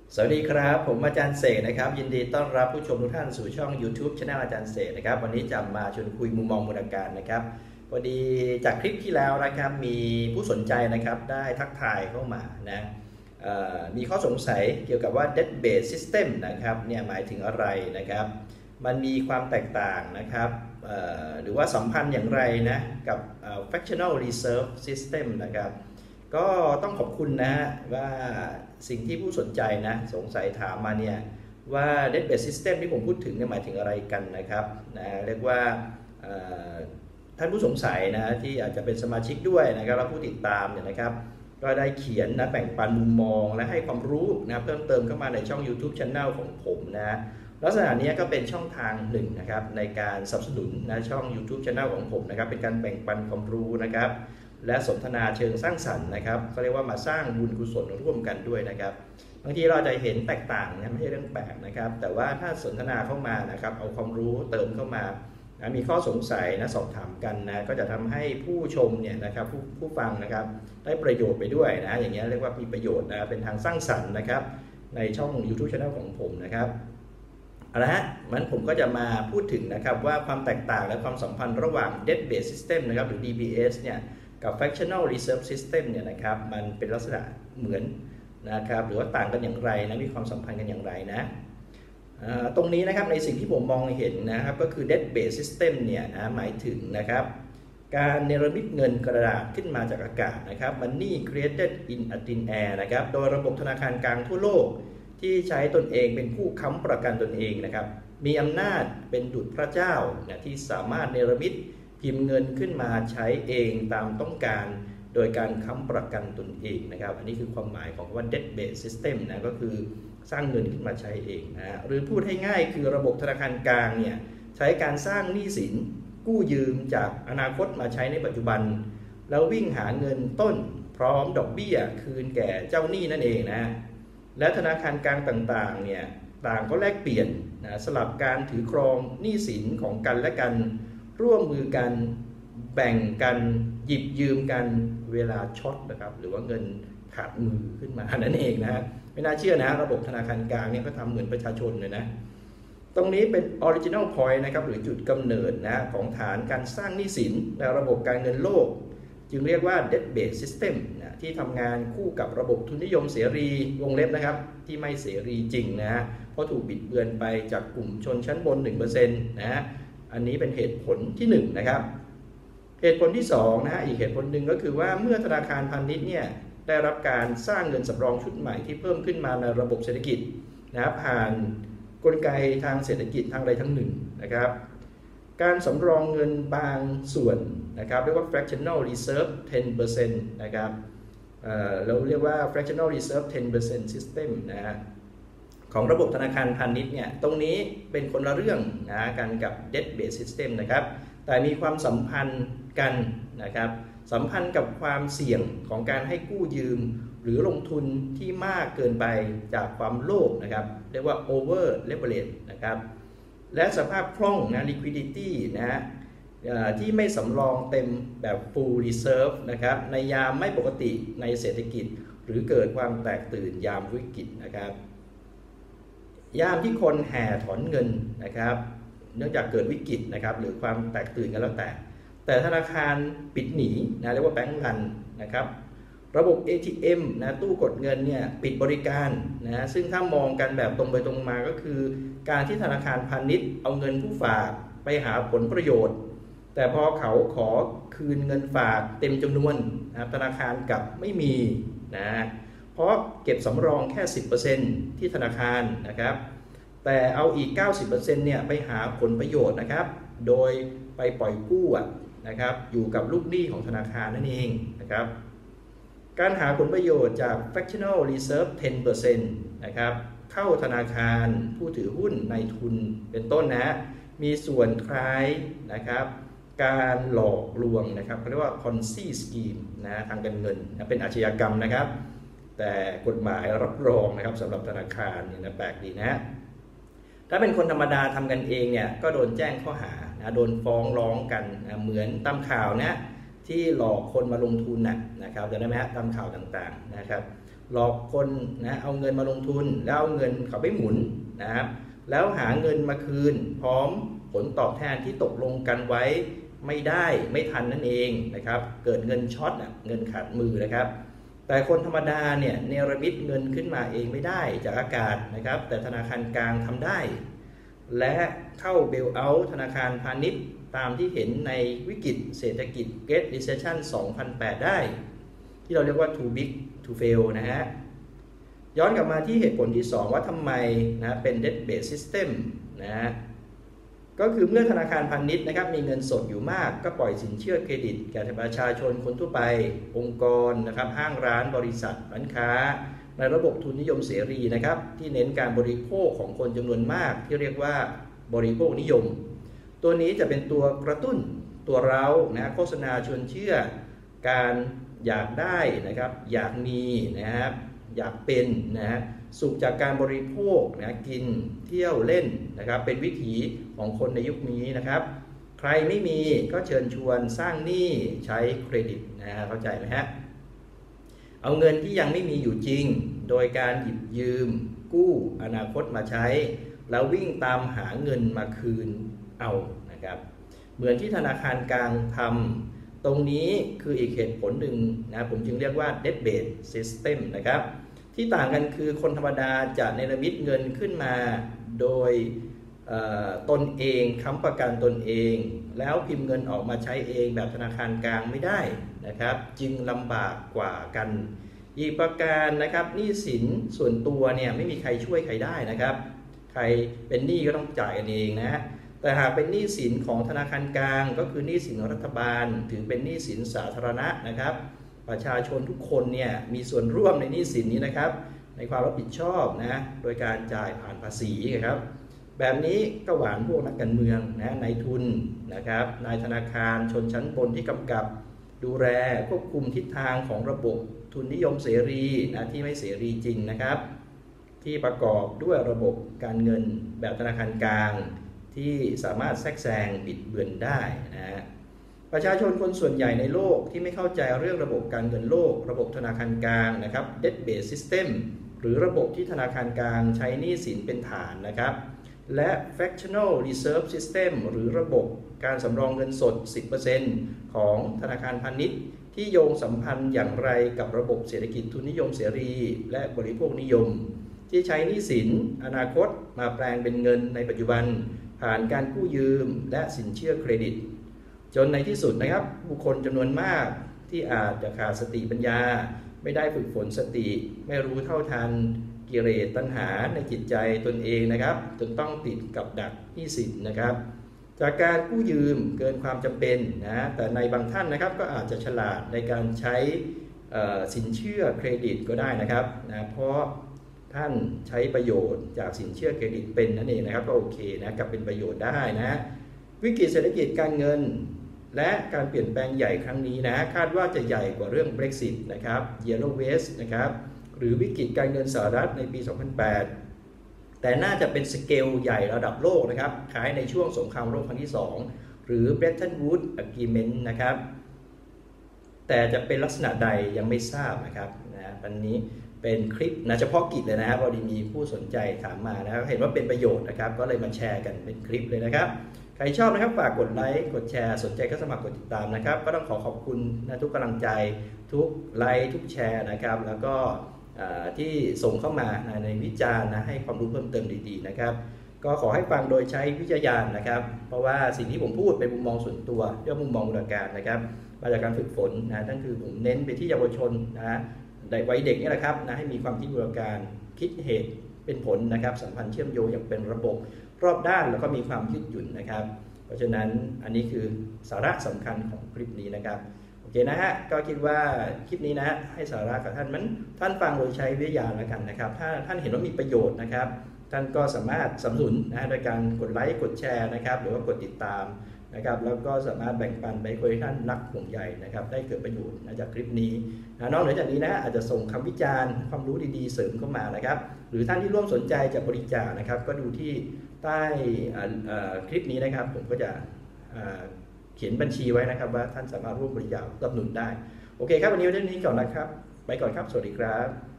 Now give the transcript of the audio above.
สวัสดีครับผมอาจารย์เสกนะครับยินดีต้อนรับผู้ชมทุกท่านสู่ช่อง YouTube Channel อาจารย์เสกนะครับวันนี้จะมาชวนคุยมุมมองมูลการนะครับพอดีจากคลิปที่แล้วนะครับมีผู้สนใจนะครับได้ทักทายเข้ามานะมีข้อสงสัยเกี่ยวกับว่า Debt Based System นะครับเนี่ยหมายถึงอะไรนะครับมันมีความแตกต่างนะครับหรือว่าสัมพันธ์อย่างไรนะกับFractional Reserve System นะครับก็ต้องขอบคุณนะว่าสิ่งที่ผู้สนใจนะสงสัยถามมาเนี่ยว่า Debt Based System ที่ผมพูดถึงเนี่ยหมายถึงอะไรกันนะครับนะเรียกว่าท่านผู้สงสัยนะที่อาจจะเป็นสมาชิกด้วยนะครับและผู้ติดตามเนี่ยนะครับก็ได้เขียนนะแบ่งปันมุมมองและให้ความรู้นะเพิ่มเติมเข้ามาในช่อง YouTube Channel ของผมนะลักษณะนี้ก็เป็นช่องทางหนึ่งนะครับในการสนับสนุนนะช่อง YouTube Channel ของผมนะครับเป็นการแบ่งปันความรู้นะครับและสนทนาเชิงสร้างสรรค์นะครับเขาเรียกว่ามาสร้างบุญกุศลร่วมกันด้วยนะครับบางทีเราจะเห็นแตกต่างนะไม่ใช่เรื่องแปลกนะครับแต่ว่าถ้าสนทนาเข้ามานะครับเอาความรู้เติมเข้ามานะมีข้อสงสัยนะสอบถามกันนะก็จะทำให้ผู้ชมเนี่ยนะครับผู้ฟังนะครับได้ประโยชน์ไปด้วยนะอย่างเงี้ยเรียกว่ามีประโยชน์นะเป็นทางสร้างสรรค์นะครับในช่อง YouTube Channel ของผมนะครับเอาละฮะมันผมก็จะมาพูดถึงนะครับว่าความแตกต่างและความสัมพันธ์ระหว่าง Debt Based System นะครับหรือ DBS เนี่ยกับ Fractional Reserve System เนี่ยนะครับมันเป็นลักษณะเหมือนนะครับหรือว่าต่างกันอย่างไรนะมีความสัมพันธ์กันอย่างไรนะตรงนี้นะครับในสิ่งที่ผมมองเห็นนะครับก็คือ Debt Based System เนี่ยนะหมายถึงนะครับการเนรมิตเงินกระดาษขึ้นมาจากอากาศนะครับ Money created in a thin air นะครับโดยระบบธนาคารกลางทั่วโลกที่ใช้ตนเองเป็นผู้ค้ำประกันตนเองนะครับมีอำนาจเป็นดุจพระเจ้านะที่สามารถเนรมิตพิมพ์เงินขึ้นมาใช้เองตามต้องการโดยการค้ำประกันตนเองนะครับอันนี้คือความหมายของว่า Debt Based System นะก็คือสร้างเงินขึ้นมาใช้เองนะหรือพูดให้ง่ายคือระบบธนาคารกลางเนี่ยใช้การสร้างหนี้สินกู้ยืมจากอนาคตมาใช้ในปัจจุบันแล้ววิ่งหาเงินต้นพร้อมดอกเบี้ยคืนแก่เจ้าหนี้นั่นเองนะและธนาคารกลางต่างๆเนี่ยต่างก็แลกเปลี่ยนนะสลับการถือครองหนี้สินของกันและกันร่วมมือกันแบ่งกันหยิบยืมกันเวลาช็อตนะครับหรือว่าเงินขาดมือขึ้นมานั่นเองนะฮะไม่น่าเชื่อนะระบบธนาคารกลางเนี่ยก็ทำเหมือนประชาชนเลยนะตรงนี้เป็น original point นะครับหรือจุดกำเนิดนะของฐานการสร้างหนี้สินในระบบการเงินโลกจึงเรียกว่า debt based system นะที่ทำงานคู่กับระบบทุนนิยมเสรีวงเล็บนะครับที่ไม่เสรีจริงนะเพราะถูกบิดเบือนไปจากกลุ่มชนชั้นบน 1% นะอันนี้เป็นเหตุผลที่1นะครับเหตุผลที่2นะฮะอีกเหตุผลหนึ่งก็คือว่าเมื่อธนาคารพาณิชย์เนี่ยได้รับการสร้างเงินสำรองชุดใหม่ที่เพิ่มขึ้นมาในระบบเศรษฐกิจนะผ่านกลไกทางเศรษฐกิจทางใดทั้งหนึ่งนะครับการสำรองเงินบางส่วนนะครับเรียกว่า fractional reserve 10% นะครับเราเรียกว่า fractional reserve 10% system นะฮะของระบบธนาคารพาณิชย์เนี่ยตรงนี้เป็นคนละเรื่องนะกันกับ debt based system นะครับแต่มีความสัมพันธ์กันนะครับสัมพันธ์กับความเสี่ยงของการให้กู้ยืมหรือลงทุนที่มากเกินไปจากความโลภนะครับเรียกว่า over leverage นะครับและสภาพคล่องนะ liquidity นะที่ไม่สำรองเต็มแบบ full reserve นะครับในยามไม่ปกติในเศรษฐกิจหรือเกิดความแตกตื่นยามวิกฤตนะครับยามที่คนแห่ถอนเงินนะครับเนื่องจากเกิดวิกฤตนะครับหรือความแตกตื่นกันแล้วแต่ธนาคารปิดหนีนะเรียกว่าแบงก์รันนะครับระบบ ATM นะตู้กดเงินเนี่ยปิดบริการนะซึ่งถ้ามองกันแบบตรงไปตรงมาก็คือการที่ธนาคารพาณิชย์เอาเงินผู้ฝากไปหาผลประโยชน์แต่พอเขาขอคืนเงินฝากเต็มจำนวนนะธนาคารกลับไม่มีนะเพราะเก็บสำรองแค่ 10% ที่ธนาคารนะครับแต่เอาอีก 90% เนี่ยไปหาผลประโยชน์นะครับโดยไปปล่อยกู้นะครับอยู่กับลูกหนี้ของธนาคารนั่นเองนะครับการหาผลประโยชน์จาก fractional reserve 10% นะครับเข้าธนาคารผู้ถือหุ้นในทุนเป็นต้นนะมีส่วนคล้ายนะครับการหลอกลวงนะครับเขาเรียกว่า Ponzi scheme นะทางการเงินนะเป็นอาชญากรรมนะครับแต่กฎหมายรับรองนะครับสำหรับธนาคารเนี่ยนะแปลกดีนะถ้าเป็นคนธรรมดาทำกันเองเนี่ยก็โดนแจ้งข้อหานะโดนฟ้องร้องกันนะเหมือนตามข่าวนะที่หลอกคนมาลงทุนนะครับจะได้ไหมฮะตามข่าวต่างๆนะครับหลอกคนนะเอาเงินมาลงทุนแล้วเอาเงินเขาไปหมุนนะครับแล้วหาเงินมาคืนพร้อมผลตอบแทนที่ตกลงกันไว้ไม่ได้ไม่ทันนั่นเองนะครับเกิดเงินช็อตเงินขาดมือนะครับแต่คนธรรมดาเนี่ยเนรมิตเงินขึ้นมาเองไม่ได้จากอากาศนะครับแต่ธนาคารกลางทำได้และเข้าเบลเอาท์ธนาคารพาณิชย์ตามที่เห็นในวิกฤตเศรษฐกิจ Great Recession 2008 ได้ที่เราเรียกว่า too big to fail นะฮะย้อนกลับมาที่เหตุผลที่ 2 ว่าทำไมนะเป็น debt based system นะก็คือเมื่อธนาคารพาณิชย์นะครับมีเงินสดอยู่มากก็ปล่อยสินเชื่อเครดิตแก่ประชาชนคนทั่วไปองค์กรนะครับห้างร้านบริษัทร้านค้าในระบบทุนนิยมเสรีนะครับที่เน้นการบริโภคของคนจำนวนมากที่เรียกว่าบริโภคนิยมตัวนี้จะเป็นตัวกระตุ้นตัวเร้านะโฆษณาชวนเชื่อการอยากได้นะครับอยากมีนะครับอยากเป็นนะฮะสุขจากการบริโภคนะกินเที่ยวเล่นนะครับเป็นวิถีของคนในยุคนี้นะครับใครไม่มีก็เชิญชวนสร้างหนี้ใช้เครดิตนะฮะเข้าใจไหมฮะเอาเงินที่ยังไม่มีอยู่จริงโดยการหยิบยืมกู้อนาคตมาใช้แล้ววิ่งตามหาเงินมาคืนเอานะครับเหมือนที่ธนาคารกลางทำตรงนี้คืออีกเหตุผลหนึ่งนะผมจึงเรียกว่า debt based system นะครับที่ต่างกันคือคนธรรมดาจะเนรมิตเงินขึ้นมาโดยตนเองค้ำประกันตนเองแล้วพิมพ์เงินออกมาใช้เองแบบธนาคารกลางไม่ได้นะครับจึงลำบากกว่ากันอีกประการนะครับหนี้สินส่วนตัวเนี่ยไม่มีใครช่วยใครได้นะครับใครเป็นหนี้ก็ต้องจ่ายกันเองนะแต่หากเป็นหนี้สินของธนาคารกลางก็คือหนี้สินของรัฐบาลถือเป็นหนี้สินสาธารณะนะครับประชาชนทุกคนเนี่ยมีส่วนร่วมในหนี้สินนี้นะครับในความรับผิดชอบนะโดยการจ่ายผ่านภาษีครับแบบนี้ก็หวานพวกนักการเมืองนะนายทุนนะครับนายธนาคารชนชั้นบนที่กำกับดูแลควบคุมทิศทางของระบบทุนนิยมเสรีนะที่ไม่เสรีจริงนะครับที่ประกอบด้วยระบบการเงินแบบธนาคารกลางที่สามารถแทรกแซงบิดเบือนได้นะประชาชนคนส่วนใหญ่ในโลกที่ไม่เข้าใจเรื่องระบบการเงินโลกระบบธนาคารกลางนะครับ debt based system หรือระบบที่ธนาคารกลางใช้หนี้สินเป็นฐานนะครับและ fractional reserve system หรือระบบการสำรองเงินสด 10% ของธนาคารพาณิชย์ที่โยงสัมพันธ์อย่างไรกับระบบเศรษฐกิจทุนนิยมเสรีและบริโภคนิยมที่ใช้หนี้สินอนาคตมาแปลงเป็นเงินในปัจจุบันผ่านการกู้ยืมและสินเชื่อเครดิตจนในที่สุดนะครับบุคคลจำนวนมากที่อาจจะขาดสติปัญญาไม่ได้ฝึกฝนสติไม่รู้เท่าทันกิเลสตัณหาในจิตใจตนเองนะครับจนต้องติดกับดักหนี้สินนะครับจากการกู้ยืมเกินความจำเป็นนะแต่ในบางท่านนะครับก็อาจจะฉลาดในการใช้สินเชื่อเครดิตก็ได้นะครับนะเพราะท่านใช้ประโยชน์จากสินเชื่อเครดิตเป็นนั่นเองนะครับก็โอเคนะกับเป็นประโยชน์ได้นะวิกฤตเศรษฐกิจการเงินและการเปลี่ยนแปลงใหญ่ครั้งนี้นะคาดว่าจะใหญ่กว่าเรื่อง Brexit นะครับ Yellow Vest นะครับหรือวิกฤตการเงินสหรัฐในปี 2008 แต่น่าจะเป็นสเกลใหญ่ระดับโลกนะครับคล้ายในช่วงสงครามโลกครั้งที่ 2หรือ Bretton Woods Agreement นะครับแต่จะเป็นลักษณะใดยังไม่ทราบนะครับวันนี้เป็นคลิปนะเฉพาะกิจเลยนะครับพอดีมีผู้สนใจถามมานะครับเห็นว่าเป็นประโยชน์นะครับก็เลยมาแชร์กันเป็นคลิปเลยนะครับใครชอบนะครับฝากกดไลค์กดแชร์สนใจก็สมัครกดติดตามนะครับก็ต้องขอบคุณนะทุกกำลังใจทุกไลค์ทุกแชร์นะครับแล้วก็ที่ส่งเข้ามาในวิจารณ์นะให้ความรู้เพิ่มเติมดีๆนะครับก็ขอให้ฟังโดยใช้วิจารณญาณนะครับเพราะว่าสิ่งที่ผมพูดเป็นมุมมองส่วนตัวเรื่องมุมมองบูรณาการนะครับมาจากการฝึกฝนนะนั่นคือผมเน้นไปที่เยาวชนนะวัยเด็กนี่แหละครับนะให้มีความคิดบูรณาการคิดเหตุเป็นผลนะครับสัมพันธ์เชื่อมโยงอย่างเป็นระบบรอบด้านแล้วก็มีความยืดหยุ่นนะครับเพราะฉะนั้นอันนี้คือสาระสำคัญของคลิปนี้นะครับโอเคนะฮะก็คิดว่าคลิปนี้นะให้สาระกับท่านฟังโดยใช้วิทยาแล้วกันนะครับถ้าท่านเห็นว่ามีประโยชน์นะครับท่านก็สามารถสนับสนุนนะโดยการกดไลค์กดแชร์นะครับหรือว่ากดติดตามนะครับแล้วก็สามารถแบ่งปันไปให้ท่านรักห่วงใยนะครับได้เกิดประโยชน์จากคลิปนี้นะนอกเหนือจากนี้นะอาจจะส่งคำวิจารณ์ความรู้ดีๆเสริมเข้ามานะครับหรือท่านที่ร่วมสนใจจะบริจาคนะครับก็ดูที่ใต้คลิปนี้นะครับผมก็จะเขียนบัญชีไว้นะครับว่าท่านสามารถร่วมบริจาคสนับสนุนได้โอเคครับวันนี้เรื่องนี้ก่อนนะครับไปก่อนครับสวัสดีครับ